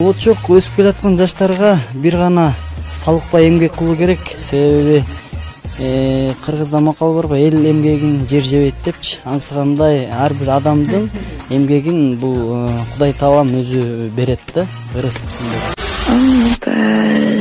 Болочок өсүп келаткан жаштарга бир гана талыкпай эмгек кылуу керек. Себеби кыргызда макал бар го, эл эмгегин жер жебейт депчи. Ансыгандай ар бир адамдын эмгегин бул Кудай таалам өзү берет да, ырыскысын берет.